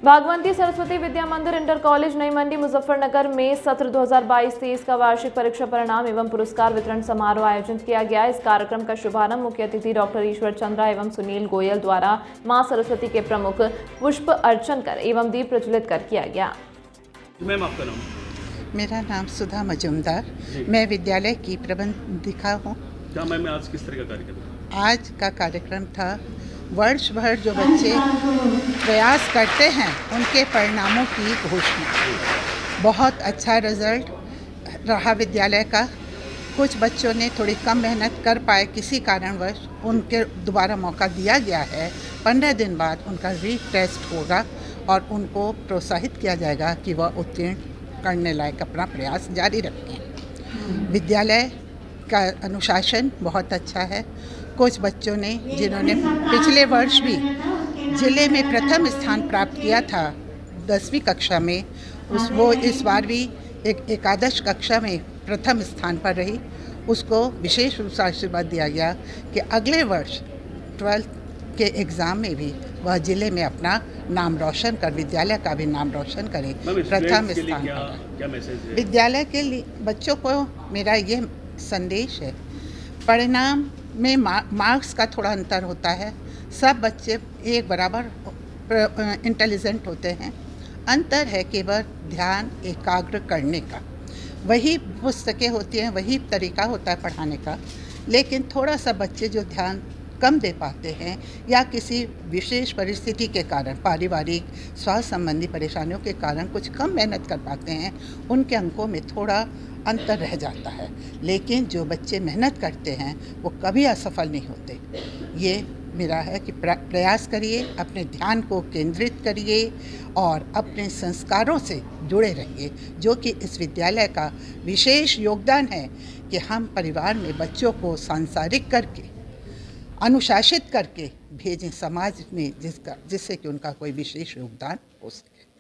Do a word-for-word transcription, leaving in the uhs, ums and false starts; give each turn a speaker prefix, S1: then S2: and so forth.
S1: भागवती सरस्वती विद्या मंदिर inter college Nai Mandi Muzaffarnagar में सत्र दो हज़ार बाईस तेईस का वार्षिक परीक्षा परिणाम एवं पुरस्कार वितरण समारोह आयोजित किया गया। इस कार्यक्रम का शुभारंभ मुख्य अतिथि डॉक्टर ईश्वर चंद्रा एवं सुनील गोयल द्वारा मां सरस्वती के प्रमुख पुष्प अर्चन कर एवं दीप प्रज्वलित कर किया गया।
S2: मैम, आपका नाम?
S3: मेरा नाम सुधा मजूमदार, मैं विद्यालय की प्रबंधिका हूँ।
S2: क्या मैम, आज किस तरह का कार्यक्रम?
S3: आज का कार्यक्रम था वर्ष भर जो बच्चे प्रयास करते हैं उनके परिणामों की घोषणा। बहुत अच्छा रिजल्ट रहा विद्यालय का। कुछ बच्चों ने थोड़ी कम मेहनत कर पाए, किसी कारणवश उनके दोबारा मौका दिया गया है। पंद्रह दिन बाद उनका रीटेस्ट होगा और उनको प्रोत्साहित किया जाएगा कि वह उत्तीर्ण करने लायक अपना प्रयास जारी रखें। विद्यालय का अनुशासन बहुत अच्छा है। कुछ बच्चों ने जिन्होंने पिछले वर्ष भी जिले में प्रथम स्थान प्राप्त किया था दसवीं कक्षा में, उस वो इस बार भी एक एकादश कक्षा में प्रथम स्थान पर रही। उसको विशेष रूप से आशीर्वाद दिया गया कि अगले वर्ष ट्वेल्थ के एग्ज़ाम में भी वह जिले में अपना नाम रोशन कर विद्यालय का भी नाम रोशन करे, प्रथम स्थान पर। विद्यालय के लिए बच्चों को मेरा ये संदेश है, परिणाम में मार्क्स का थोड़ा अंतर होता है। सब बच्चे एक बराबर इंटेलिजेंट होते हैं। अंतर है केवल ध्यान एकाग्र करने का। वही पुस्तकें होती हैं, वही तरीका होता है पढ़ाने का, लेकिन थोड़ा सा बच्चे जो ध्यान कम दे पाते हैं या किसी विशेष परिस्थिति के कारण, पारिवारिक स्वास्थ्य संबंधी परेशानियों के कारण कुछ कम मेहनत कर पाते हैं, उनके अंकों में थोड़ा अंतर रह जाता है। लेकिन जो बच्चे मेहनत करते हैं वो कभी असफल नहीं होते। ये मेरा है कि प्रयास करिए, अपने ध्यान को केंद्रित करिए और अपने संस्कारों से जुड़े रहिए, जो कि इस विद्यालय का विशेष योगदान है कि हम परिवार में बच्चों को सांसारिक करके, अनुशासित करके भेजें समाज में, जिसका जिससे कि उनका कोई विशेष योगदान हो सके।